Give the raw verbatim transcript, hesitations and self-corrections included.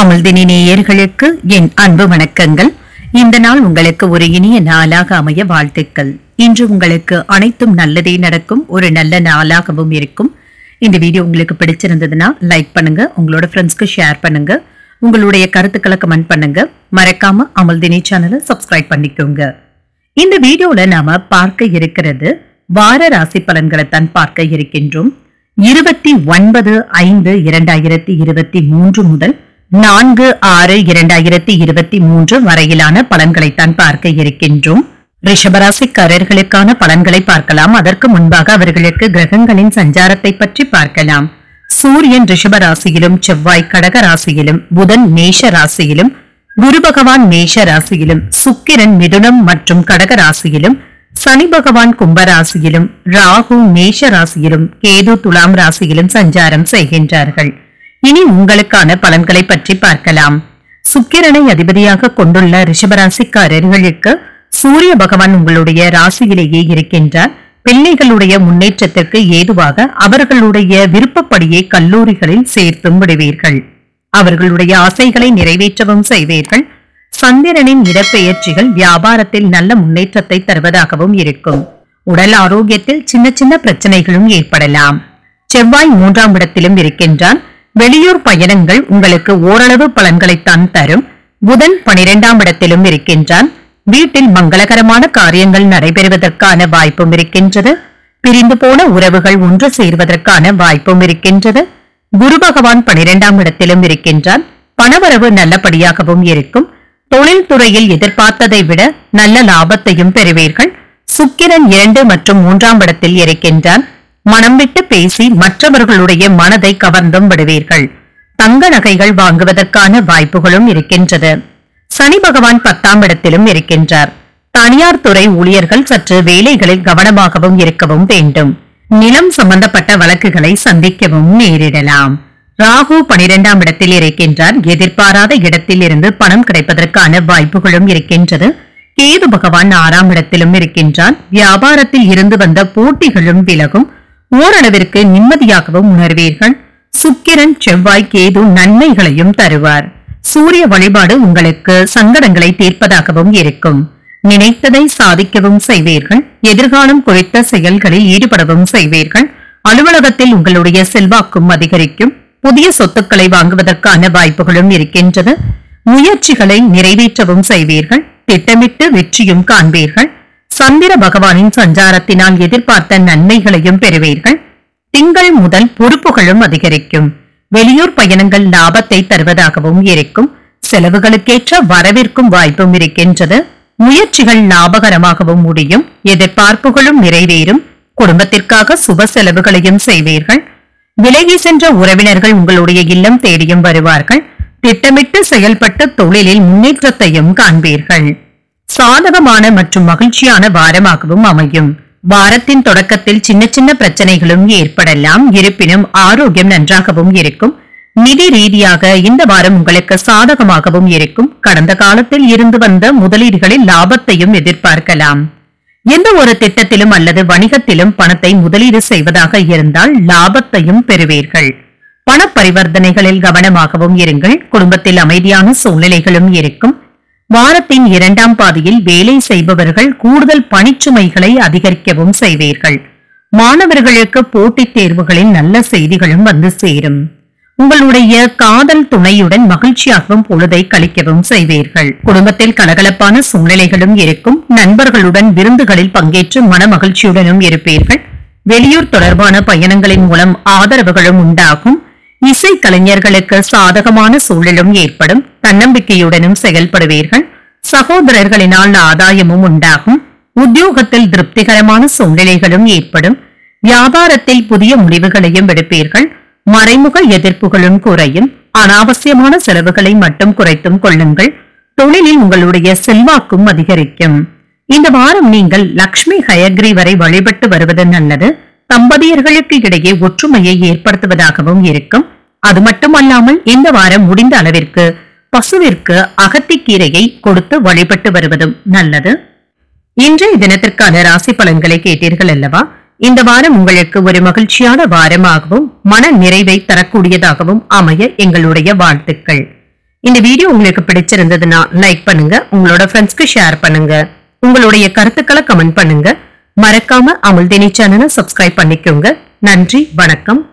அமிழ்தினி நேயர்களுக்கு என் அன்பு வணக்கங்கள். இந்த நாள் உங்களுக்கு ஒரு இனிய நாளாக அமைய வாழ்த்துக்கள். இன்று உங்களுக்கு அனைத்தும் நல்லதே நடக்கும் ஒரு நல்ல நாளாகவும் இருக்கும். இந்த வீடியோ உங்களுக்கு பிடிச்சிருந்ததுன்னா லைக் பண்ணுங்க, உங்களோட ஃப்ரெண்ட்ஸ்க்கு ஷேர் பண்ணுங்க, உங்களுடைய கருத்துக்களை கமெண்ட் பண்ணுங்க. மறக்காம அமிழ்தினி சேனலை சப்ஸ்கிரைப் பண்ணிக்கோங்க. இந்த வீடியோல நாம பார்க்க இருக்கிறது வார ராசி பலன்களை தான் பார்க்க இருக்கின்றோம். இருபத்தி ஒன்பது ஐந்து இரண்டாயிரத்தி இருபத்தி மூன்று முதல் நான்கு ஆறு இரண்டாயிரத்தி இருபத்தி மூன்று வரையிலான பலன்களைத்தான் பார்க்க இருக்கின்றோம். ரிஷபராசிக்காரர்களுக்கான பலன்களை பார்க்கலாம். அதற்கு முன்பாக அவர்களுக்கு கிரகங்களின் சஞ்சாரத்தை பற்றி பார்க்கலாம். சூரியன் ரிஷபராசியிலும், செவ்வாய் கடக ராசியிலும், புதன் மேஷ ராசியிலும், குரு பகவான் மேஷ ராசியிலும், சுக்கிரன் மிதுனம் மற்றும் கடக ராசியிலும், சனி பகவான் கும்பராசியிலும், ராகு மேஷ ராசியிலும், கேது துலாம் ராசியிலும் சஞ்சாரம் செய்கின்றார்கள். இனி உங்களுக்கான பலன்களை பற்றி பார்க்கலாம். சுக்கிரனை அதிபதியாக கொண்டுள்ள ரிஷபராசிக்காரர்களுக்கு சூரிய பகவான் உங்களுடைய ராசியிலேயே இருக்கின்றார். பிள்ளைகளுடைய முன்னேற்றத்திற்கு ஏதுவாக அவர்களுடைய விருப்பப்படியே கல்லூரிகளில் சேர்த்தும் விடுவீர்கள். அவர்களுடைய ஆசைகளை நிறைவேற்றவும் செய்வீர்கள். சந்திரனின் இடப்பெயர்ச்சிகள் வியாபாரத்தில் நல்ல முன்னேற்றத்தை தருவதாகவும் இருக்கும். உடல் ஆரோக்கியத்தில் சின்ன சின்ன பிரச்சனைகளும் ஏற்படலாம். செவ்வாய் மூன்றாம் இடத்திலும் இருக்கின்றான். வெளியூர் பயணங்கள் உங்களுக்கு ஓரளவு பலன்களைத்தான் தரும். புதன் பனிரெண்டாம் இடத்திலும் இருக்கின்றான். வீட்டில் மங்களகரமான காரியங்கள் நடைபெறுவதற்கான வாய்ப்பும் இருக்கின்றது. பிரிந்து போன உறவுகள் ஒன்று சேர்வதற்கான வாய்ப்பும் இருக்கின்றது. குரு பகவான் பனிரெண்டாம் இடத்திலும் இருக்கின்றான். பணவரவு நல்லபடியாகவும் இருக்கும். தொழில் துறையில் எதிர்பார்த்ததை விட நல்ல லாபத்தையும் பெறுவீர்கள். சுக்கிரன் இரண்டு மற்றும் மூன்றாம் இடத்தில் இருக்கின்றான். மனம் விட்டு பேசி மற்றவர்களுடைய மனதை கவர்ந்தும் விடுவீர்கள். தங்க நகைகள் வாங்குவதற்கான வாய்ப்புகளும் இருக்கின்றது. சனி பகவான் பத்தாம் இடத்திலும் இருக்கின்றார். தனியார் துறை ஊழியர்கள் சற்று வேலைகளில் கவனமாகவும் இருக்கவும் வேண்டும். நிலம் சம்பந்தப்பட்ட வழக்குகளை சந்திக்கவும் நேரிடலாம். ராகு பனிரெண்டாம் இடத்தில் இருக்கின்றார். எதிர்பாராத இடத்தில் இருந்து பணம் கிடைப்பதற்கான வாய்ப்புகளும் இருக்கின்றது. கேது பகவான் ஆறாம் இடத்திலும் இருக்கின்றான். வியாபாரத்தில் இருந்து வந்த போட்டிகளும் விலகும். ஓரளவிற்கு நிம்மதியாகவும் உணர்வீர்கள். சுக்கிரன் செவ்வாய் கேது நன்மைகளையும் தருவார். சூரிய வழிபாடு உங்களுக்கு சங்கடங்களை தீர்ப்பதாகவும் இருக்கும். நினைத்ததை சாதிக்கவும் செய்வீர்கள். எதிர்காலம் குறித்த செயல்களில் ஈடுபடவும் செய்வீர்கள். அலுவலகத்தில் உங்களுடைய செல்வாக்கும் அதிகரிக்கும். புதிய சொத்துக்களை வாங்குவதற்கான வாய்ப்புகளும் இருக்கின்றது. முயற்சிகளை நிறைவேற்றவும் செய்வீர்கள். திட்டமிட்டு வெற்றியும் காண்பீர்கள். சந்திர பகவானின் சஞ்சாரத்தினால் எதிர்பார்த்த நன்மைகளையும் பெறுவீர்கள். திங்கள் முதல் பொறுப்புகளும் அதிகரிக்கும். வெளியூர் பயணங்கள் லாபத்தை தருவதாகவும் இருக்கும். செலவுகளுக்கேற்ற வரவிற்கும் வாய்ப்பும் இருக்கின்றது. முயற்சிகள் லாபகரமாகவும் முடியும். எதிர்பார்ப்புகளும் நிறைவேறும். குடும்பத்திற்காக சுப செலவுகளையும் செய்வீர்கள். விலகி சென்ற உறவினர்கள் உங்களுடைய இல்லம் தேடியும் வருவார்கள். திட்டமிட்டு செயல்பட்டு தொழிலில் முன்னேற்றத்தையும் காண்பீர்கள். சாதகமான மற்றும் மகிழ்ச்சியான வாரமாகவும் அமையும். வாரத்தின் தொடக்கத்தில் சின்ன சின்ன பிரச்சனைகளும் ஏற்படலாம். இருப்பினும் ஆரோக்கியம் நன்றாகவும் இருக்கும். நிதி ரீதியாக இந்த வாரம் உங்களுக்கு சாதகமாகவும் இருக்கும். கடந்த காலத்தில் இருந்து வந்த முதலீடுகளில் லாபத்தையும் எதிர்பார்க்கலாம். எந்த ஒரு திட்டத்திலும் அல்லது வணிகத்திலும் பணத்தை முதலீடு செய்வதாக இருந்தால் லாபத்தையும் பெறுவீர்கள். பண பரிவர்த்தனைகளில் கவனமாகவும் இருங்கள். குடும்பத்தில் அமைதியான சூழ்நிலைகளும் இருக்கும். வாரத்தின் இரண்டாம் பாதியில் வேலை செய்பவர்கள் கூடுதல் பணிச்சுமைகளை அதிகரிக்கவும் செய்வீர்கள். மாணவர்களுக்கு போட்டித் தேர்வுகளில் நல்ல செய்திகளும் வந்து சேரும். உங்களுடைய காதல் துணையுடன் மகிழ்ச்சியாகவும் பொழுதை கழிக்கவும் செய்வீர்கள். குடும்பத்தில் கலகலப்பான சூழ்நிலைகளும் இருக்கும். நண்பர்களுடன் விருந்துகளில் பங்கேற்று மன மகிழ்ச்சியுடனும் இருப்பீர்கள். வெளியூர் தொடர்பான பயணங்களின் மூலம் ஆதரவுகளும் உண்டாகும். இசை கலைஞர்களுக்கு சாதகமான சூழலும் ஏற்படும். தன்னம்பிக்கையுடனும் செயல்படுவீர்கள். சகோதரர்களினால் ஆதாயமும் உண்டாகும். உத்தியோகத்தில் திருப்திகரமான சூழ்நிலைகளும் ஏற்படும். வியாபாரத்தில் புதிய முடிவுகளையும் எடுப்பீர்கள். மறைமுக எதிர்ப்புகளும் குறையும். அனாவசியமான செலவுகளை மட்டும் குறைத்தும் கொள்ளுங்கள். தொழிலில் உங்களுடைய செல்வாக்கும் அதிகரிக்கும். இந்த வாரம் நீங்கள் லக்ஷ்மி ஹயக்ரீவரை வழிபட்டு வருவது நல்லது. தம்பதியர்களுக்கு இடையே ஒற்றுமையை ஏற்படுத்துவதாகவும் இருக்கும். அது மட்டுமல்லாமல் இந்த வாரம் முடிந்த அளவிற்கு பசுவிற்கு அகத்திக்கீரையை கொடுத்து வழிபட்டு வருவதும் நல்லது. இன்றைய தினத்திற்கான ராசி பலன்களை கேட்டீர்கள் அல்லவா? இந்த வாரம் உங்களுக்கு ஒரு மகிழ்ச்சியான வாரமாகவும் மன நிறைவை தரக்கூடியதாகவும் அமைய எங்களுடைய வாழ்த்துக்கள். இந்த வீடியோ உங்களுக்கு பிடிச்சிருந்ததுன்னா லைக் பண்ணுங்க, உங்களோட ஃப்ரெண்ட்ஸ்க்கு ஷேர் பண்ணுங்க, உங்களுடைய கருத்துக்களை கமெண்ட் பண்ணுங்க. மறக்காம அமுல்தினி சேனலை சப்ஸ்கிரைப் பண்ணிக்கோங்க. நன்றி, வணக்கம்.